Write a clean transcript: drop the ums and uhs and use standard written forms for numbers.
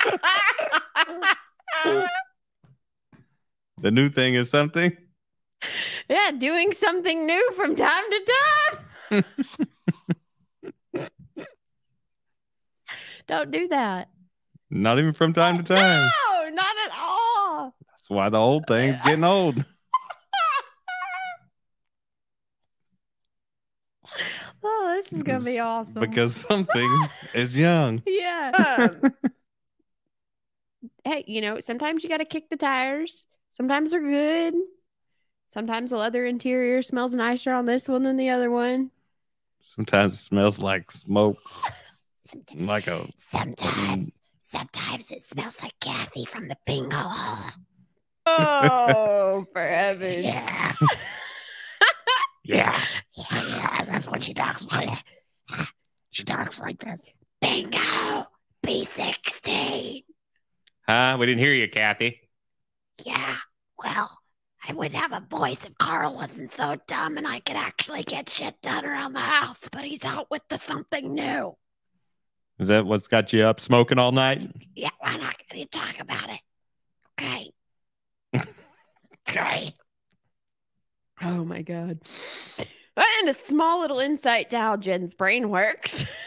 The new thing is something. Yeah, doing something new from time to time. Don't do that. Not even from time to time. No, not at all. That's why the old thing's getting old. Oh, this is gonna be awesome. Because something is young. Yeah. Hey, sometimes you got to kick the tires. Sometimes they're good. Sometimes the leather interior smells nicer on this one than the other one. Sometimes it smells like smoke. Sometimes it smells like Kathy from the bingo hall. Oh, for heavens. Yeah. Yeah, that's what she talks like. She talks like this. Bingo, B16. Huh? We didn't hear you, Kathy. Yeah, well, I would have a voice if Carl wasn't so dumb and I could actually get shit done around the house, but he's out with the something new. Is that what's got you up smoking all night? Yeah, we're not going to talk about it. Okay. Okay. Oh my God. And a small little insight to how Jen's brain works.